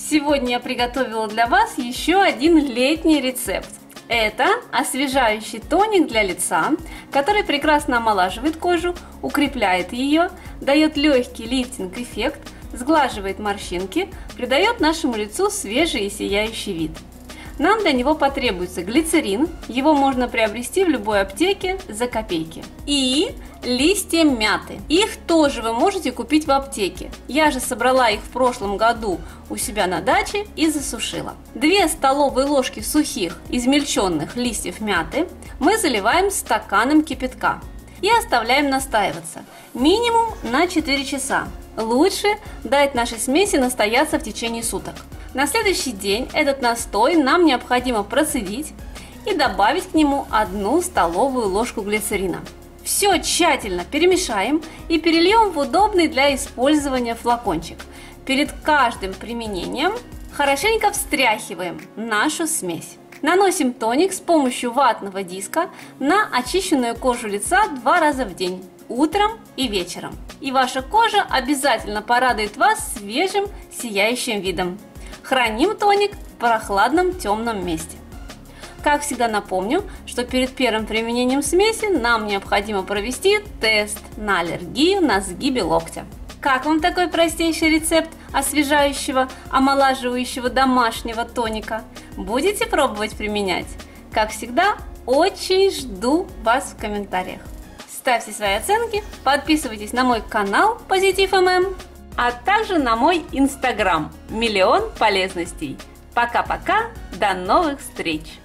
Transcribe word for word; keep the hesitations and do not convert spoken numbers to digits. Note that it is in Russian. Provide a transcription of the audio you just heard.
Сегодня я приготовила для вас еще один летний рецепт. Это освежающий тоник для лица, который прекрасно омолаживает кожу, укрепляет ее, дает легкий лифтинг-эффект, сглаживает морщинки, придает нашему лицу свежий и сияющий вид. Нам для него потребуется глицерин, его можно приобрести в любой аптеке за копейки. И листья мяты. Их тоже вы можете купить в аптеке. Я же собрала их в прошлом году у себя на даче и засушила. две столовые ложки сухих измельченных листьев мяты мы заливаем стаканом кипятка и оставляем настаиваться минимум на четыре часа. Лучше дать нашей смеси настояться в течение суток. На следующий день этот настой нам необходимо процедить и добавить к нему одну столовую ложку глицерина. Все тщательно перемешаем и перельем в удобный для использования флакончик. Перед каждым применением хорошенько встряхиваем нашу смесь. Наносим тоник с помощью ватного диска на очищенную кожу лица два раза в день, утром и вечером. И ваша кожа обязательно порадует вас свежим сияющим видом. Храним тоник в прохладном темном месте. Как всегда напомню, что перед первым применением смеси нам необходимо провести тест на аллергию на сгибе локтя. Как вам такой простейший рецепт освежающего, омолаживающего домашнего тоника? Будете пробовать применять? Как всегда, очень жду вас в комментариях. Ставьте свои оценки, подписывайтесь на мой канал Позитив эм эм, а также на мой инстаграм Миллион полезностей. Пока-пока, до новых встреч!